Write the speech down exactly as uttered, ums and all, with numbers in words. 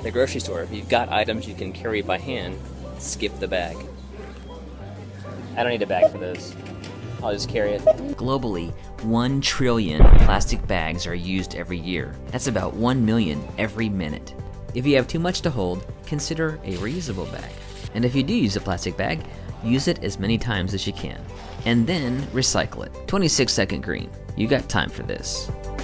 the grocery store. If you've got items you can carry by hand, skip the bag. I don't need a bag for this. I'll just carry it. Globally, one trillion plastic bags are used every year. That's about one million every minute. If you have too much to hold, consider a reusable bag. And if you do use a plastic bag, use it as many times as you can. And then recycle it. twenty-six second green. You got time for this.